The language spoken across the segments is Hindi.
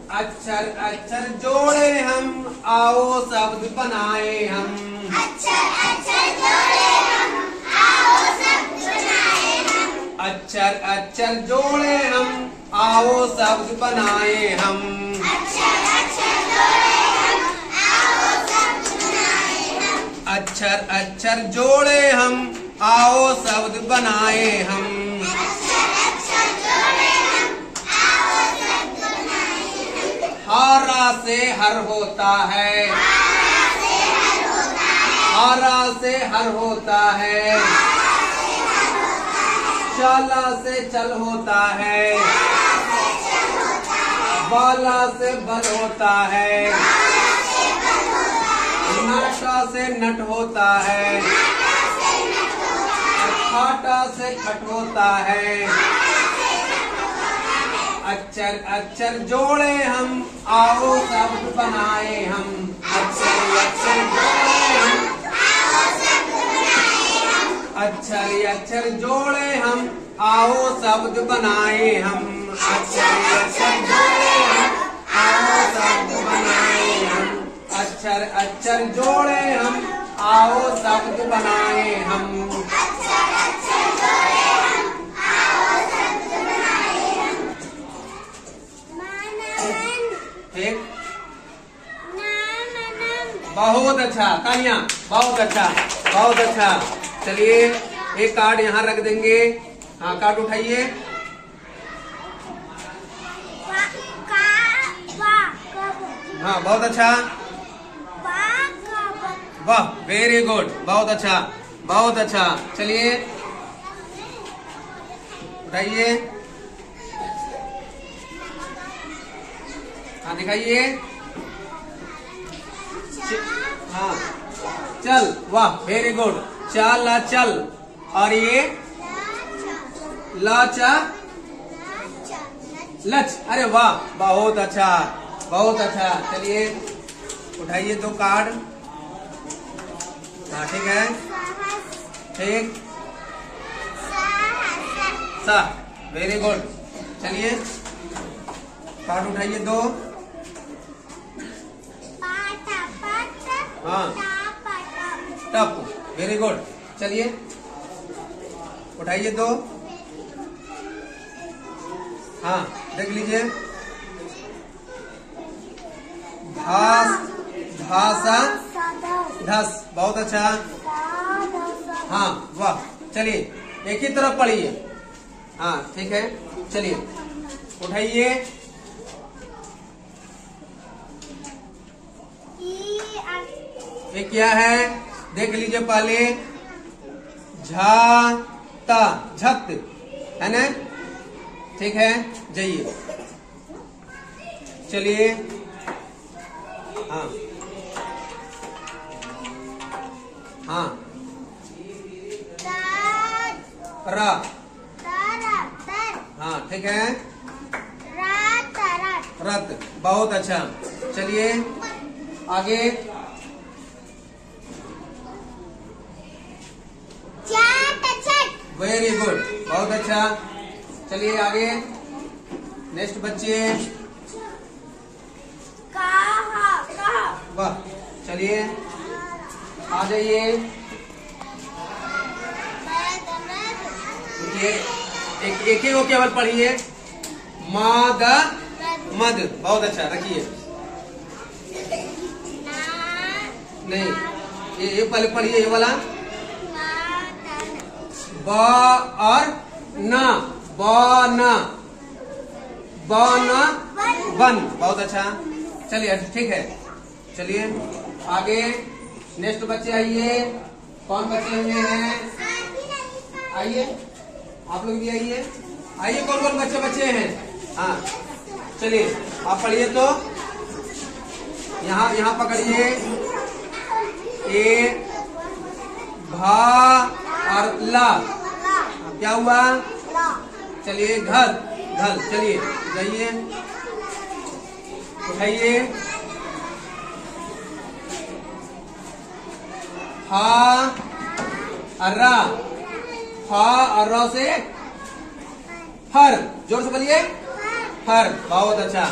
अक्षर अक्षर जोड़े हम, आओ शब्द बनाए हम। अक्षर अक्षर जोड़े हम, आओ शब्द बनाए हम। अक्षर अक्षर जोड़े हम, आओ शब्द बनाए हम। अक्षर अक्षर जोड़े हम, आओ शब्द बनाए हम। अक्षर अक्षर जोड़े हम, आओ शब्द बनाए हम। अक्षर अक्षर जोड़े हम, आओ शब्द बनाए हम। हारा से हर होता है, हारा से हर होता है, हारा से हर होता है। हारा से हर होता है, चाला से चल होता है, चाला से चल होता है, बाला से बल होता है। बाला से बल होता है, नाटा से नट होता है, नाटा से नट होता है, खाटा से खट होता है। खाटा से खट होता है। अक्षर अक्षर जोड़े हम, आओ शब्द बनाए हम। अक्षर अक्षर जोड़े हम, आओ शब्द बनाए हम। अक्षर अक्षर जोड़े हम, आओ शब्द बनाए हम। अक्षर अक्षर जोड़े हम, आओ शब्द बनाए हम। अक्षर अक्षर जोड़े हम, आओ शब्द बनाए हम। अक्षर अक्षर जोड़े हम, आओ शब्द बनाए हम। मनन ठीक, नामनम बहुत अच्छा कान्या, बहुत अच्छा, बहुत अच्छा। चलिए एक कार्ड यहाँ रख देंगे। हाँ, कार्ड उठाइए। वा का वा कब हाँ, बहुत अच्छा, वा कब वाह, वेरी गुड, बहुत अच्छा, बहुत अच्छा। चलिए उठाइए, हाँ दिखाइए। हाँ, चल, वाह, वेरी गुड। चाला चल, और ये लाचा लच। अरे वाह, बहुत अच्छा, बहुत अच्छा। चलिए उठाइए दो कार्ड। हाँ ठीक है, ठीक, सा, वेरी गुड। चलिए कार्ड उठाइए दो। हाँ, टप, वेरी गुड। चलिए उठाइए दो। हाँ, देख लीजिए। घास, घासा, धस, बहुत अच्छा। हाँ, वाह। चलिए एक ही तरफ पढ़िए। हाँ ठीक है, चलिए उठाइए। ये क्या है, देख लीजिए पहले। झा, झत, है ना? ठीक है, जाइए। चलिए, हाँ हाँ, रा, हाँ ठीक है, रत, बहुत अच्छा। चलिए आगे। वेरी गुड, बहुत अच्छा। चलिए आगे, नेक्स्ट बच्चे। वाह, चलिए आ जाइए। एक ही को केवल पढ़िए। माद, मद, बहुत अच्छा। रखिए, नहीं ये पहले पढ़िए, ये वाला। ब और न, बन, बन, बन, बहुत अच्छा। चलिए ठीक है, चलिए आगे। नेक्स्ट बच्चे आइए। कौन बच्चे हुए हैं? आइए, आप लोग भी आइए। आइए, कौन कौन बच्चे बच्चे हैं? हाँ चलिए आप पढ़िए। तो यहाँ पकड़िए। ए, भा और ला, क्या हुआ? चलिए घर, घर। चलिए जाइए, उठाइए। हा और रा, हा और रा से हर, जोर से बोलिए, हर, बहुत अच्छा।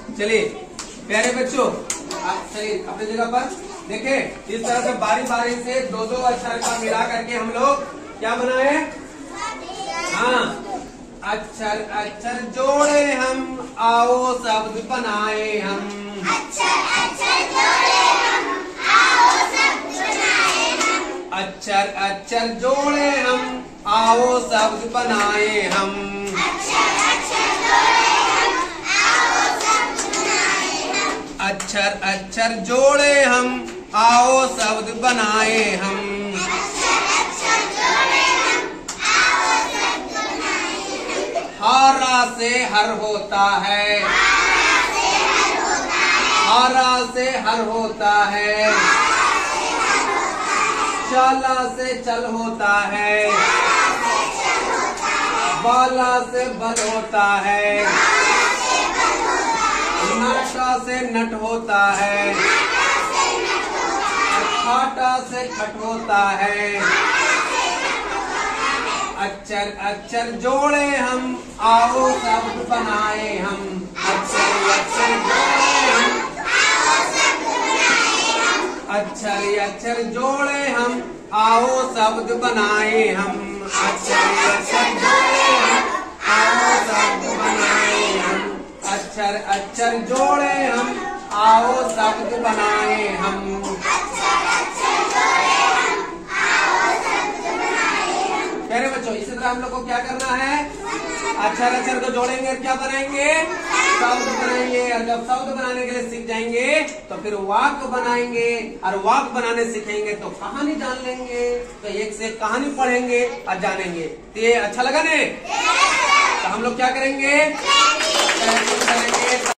चलिए प्यारे बच्चों, आप चलिए अपनी जगह पर देखे। इस तरह से बारी बारी से दो दो अक्षर का मिला करके हम लोग क्या बनाए। हाँ, अक्षर अक्षर जोड़े हम, आओ शब्द बनाए हम। अक्षर अक्षर जोड़े हम, आओ शब्द बनाए हम। अक्षर अक्षर जोड़े हम, आओ शब्द बनाए हम। अक्षर अक्षर जोड़े हम, आओ शब्द बनाए हम। अक्षर अक्षर जोड़े हम, आओ शब्द बनाए हम। अक्षर अक्षर जोड़े हम, आओ शब्द बनाए हम। हारा से हर होता है, हारा से हर होता है, हारा से हर होता है। हारा से हर होता है, चाला से चल होता है, चाला से चल होता है, बाला से बल होता है। बाला से बल होता है, नाटा से नट होता है, नाटा से नट होता है, खाटा से खट होता है। खाटा से खट होता है। अक्षर अक्षर जोड़े हम, आओ शब्द बनाए हम। अक्षर अक्षर जोड़े हम, आओ शब्द बनाए हम। अक्षर अक्षर जोड़े हम, आओ शब्द बनाए हम। अक्षर अक्षर जोड़े हम, आओ शब्द बनाए हम। अक्षर अक्षर जोड़े हम, आओ शब्द बनाए हम। अक्षर अक्षर जोड़े हम, आओ शब्द बनाए हम। प्यारे बच्चों, इसी तरह हम लोग को क्या करना है। अक्षर अक्षर को जोड़ेंगे और क्या बनाएंगे, शब्द बनाएंगे। और जब शब्द बनाने के लिए सीख जाएंगे तो फिर वाक्य बनाएंगे, और वाक्य बनाने सीखेंगे तो कहानी जान लेंगे। तो एक से एक कहानी पढ़ेंगे और जानेंगे। तो ये अच्छा लगा ने? तो हम लोग क्या करेंगे, प्रैक्टिस करेंगे।